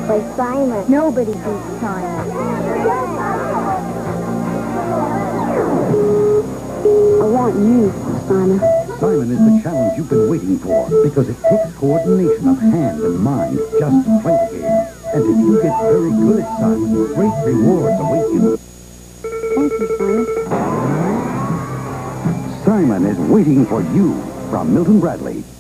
Play Simon. Nobody beats Simon. I want you, Simon. Simon is the challenge you've been waiting for because it takes coordination of hand and mind just to play the game. And if you get very good at Simon, great rewards await you. Thank you, Simon. Simon is waiting for you from Milton Bradley.